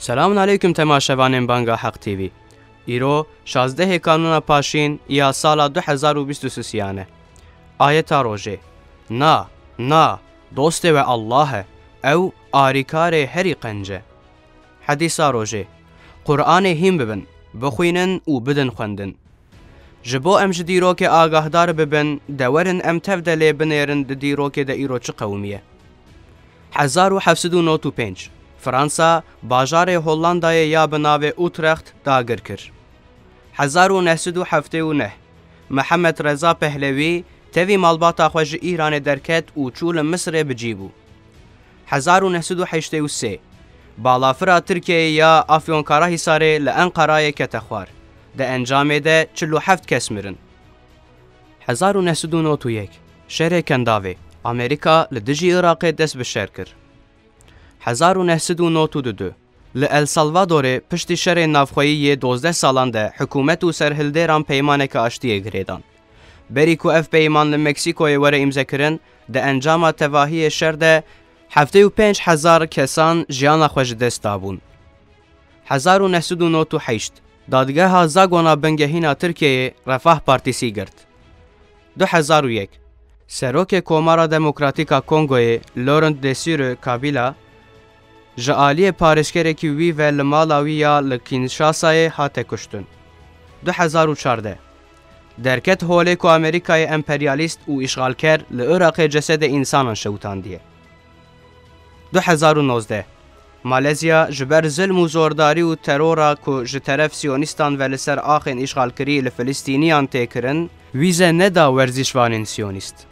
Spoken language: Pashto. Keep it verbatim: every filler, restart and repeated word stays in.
سلام علیکم تماشاوانین بانگا حق تیوی. ایرو شازده کانونا پاشین یا سال دو هزار و بیست و سه آیت روژه نا نا دوست و الله او آریکار هری قنجه. حدیث روژه قرآن هیم ببن بخوینن و بدن خوندن. جبو ام جدیرو که آگاهدار ببن دورن ام تفدلی بنیرن دیرو که ده ایرو چه قومیه. هزار و هفتصد و نود و پنج فرانسا باجار هولندای یا بناو اوترخت داگر کر. هزار و نهصد و هفتاد و نه محمد رضا پهلوی تیوی مالباتا خوش ایران درکت و چول مصر بجیبو. هزار و نهصد و هشتاد و سه بالافرا ترکیه یا افیونکارا حساره لانقرای کتخوار ده انجام ده چلو هفت کس مرن. هزار و نهصد و نود و یک شهر کنداوی امریکا لدجی عراق دست بشر کر. هزار و نهصد و نود و دو لالسالوادور پشت شهر نافخویی دوازده سالان ده حکومت و سرهلدران پیمانه که آشتیه گریدان. بری کو اف پیمان لمکسیکوی وره امضا کرن ده انجام تواهی شهر ده هفتاد و پنج هزار کسان جیان خوش دست دابون. هزار و نهصد و نود و هشت دادگاه زاگونا بنگهینا ترکیه رفاه پارتیسی گرد. دو هزار و یک سروک کومارا دموکراتیکا کنگوی لورنت دسیر کابیلا جعالی پارسکره کی وی و لمالاوی یا لکینشاسای هاته کشتن. دو هزار و چهارده درکت هوله کو امریکای امپریالیست و اشغالکر لعراق جسد انسانان شوتاندیه. دو هزار و نوزده مالزیا جبر ظلم و زورداری و ترورا کو جطرف سیونیستان و لسر آخین اشغالکری لفلسطینیان تکرن ویزه ندا ورزشوانین سیونیست.